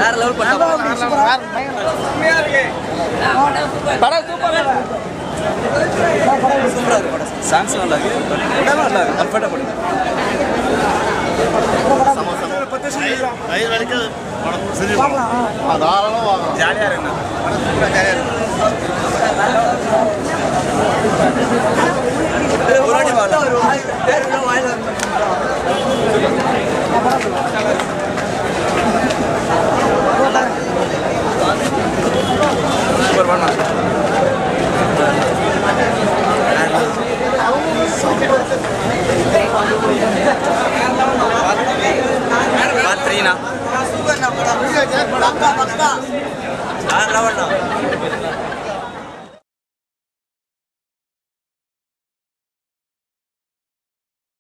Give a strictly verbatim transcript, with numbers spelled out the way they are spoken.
வேற லெவல் பண்ணா படம் சூப்பரா இருக்கு சாங்ஸ் நல்லா இருக்கு படம் நல்லா இருக்கு கம்ஃபர்ட்டா பண்ணுங்க பத்து சீன் ஐ வரைக்கும் படம் சரி பார்க்கலாம் தாராளமா வாங்க ஜாலியா இருக்கு படம் சூப்பரா ஜாலியா இருக்கு ஒருவாட்டி வாங்க வேற என்ன வாயில சூப்பர் பண்ணா बात रही ना